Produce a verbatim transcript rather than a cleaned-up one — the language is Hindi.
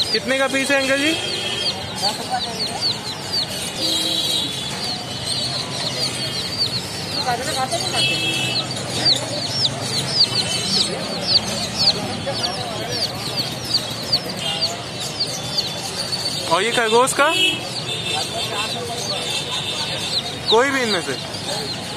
कितने का पीस है अंकल जी? और ये खरगोश का कोई भी इनमें से?